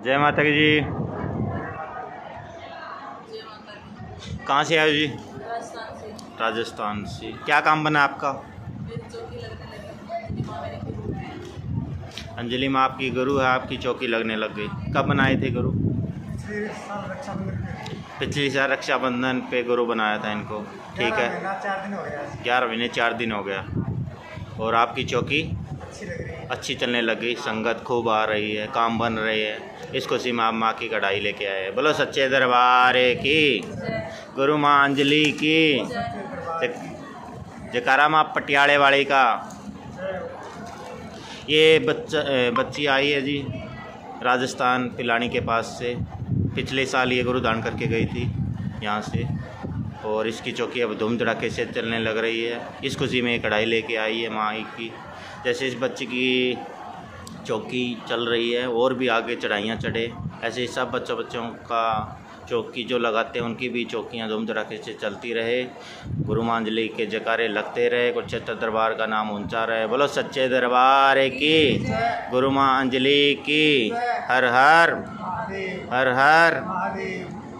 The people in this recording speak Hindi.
जय माता की जी। कहाँ से आए हो जी? राजस्थान से। राजस्थान से। क्या काम बना आपका? मेरी चौकी लगने लगी। माँ मेरी गुरु है। अंजलि माँ आपकी गुरु है, आपकी चौकी लगने लग गई। कब बनाए थे गुरु? पिछले साल रक्षाबंधन पे गुरु बनाया था इनको। ठीक है, 11 महीने 4 दिन हो गया। और आपकी चौकी अच्छी चलने लग गई, संगत खूब आ रही है, काम बन रही है। इस खुशी में आप माँ की कढ़ाई लेके आए। बोलो सच्चे दरबार की, गुरु माँ अंजलि की। जयकारा माँ पटियाले वाली का। ये बच्ची आई है जी राजस्थान पिलानी के पास से। पिछले साल ये गुरु दान करके गई थी यहाँ से। और इसकी चौकी अब धूम धड़ाके से चलने लग रही है। इस खुशी में कढ़ाई लेके आई है माँ की। जैसे इस बच्ची की चौकी चल रही है और भी आगे चढ़ाइयाँ चढ़े, ऐसे ही सब बच्चों का चौकी जो लगाते हैं उनकी भी चौकियाँ धूम धड़ाके से चलती रहे। गुरु माँ अंजलि के जयकारे लगते रहे, कुरुक्षेत्र दरबार का नाम ऊंचा रहे। बोलो सच्चे दरबार की, गुरु माँ अंजलि की। हर हर हर हर